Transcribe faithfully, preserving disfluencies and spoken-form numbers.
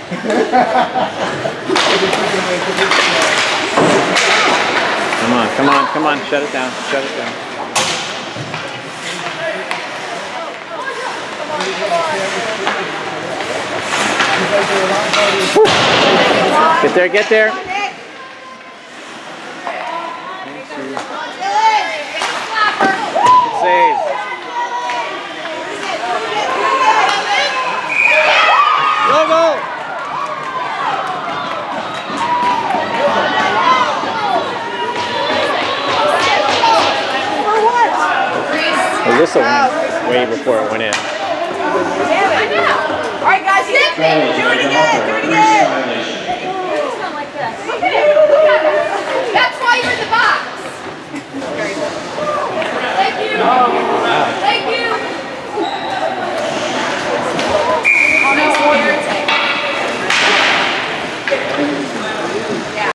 Come on, come on, come on, shut it down, shut it down. Get there, get there. Good save. Go, go! Well, this will win way before it went in. All right, guys, hit me.